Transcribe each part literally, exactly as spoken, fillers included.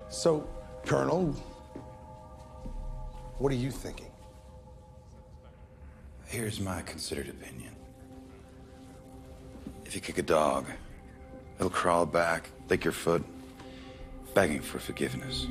So, Colonel, what are you thinking? Here's my considered opinion. If you kick a dog, it'll crawl back, lick your foot, begging for forgiveness.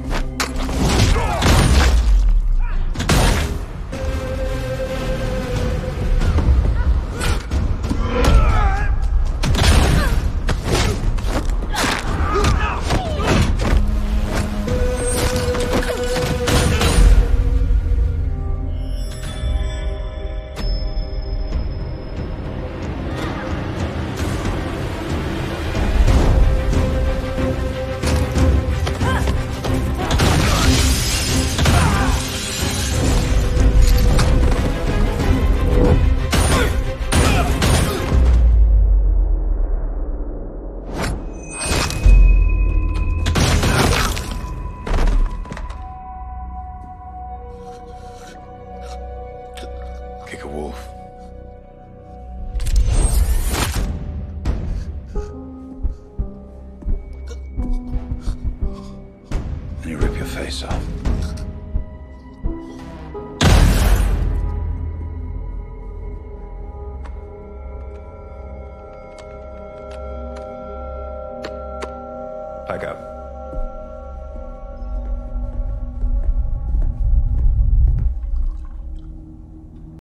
Kick a wolf. And you rip your face off. Back up.